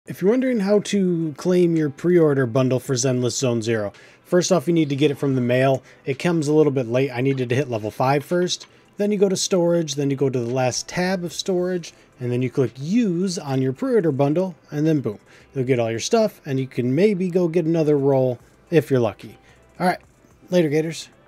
If you're wondering how to claim your pre-order bundle for Zenless Zone Zero, first off you need to get it from the mail. It comes a little bit late. I needed to hit level 5 first. Then you go to storage, then you go to the last tab of storage, and then you click use on your pre-order bundle, and then boom. You'll get all your stuff, and you can maybe go get another roll if you're lucky. Alright, later Gators.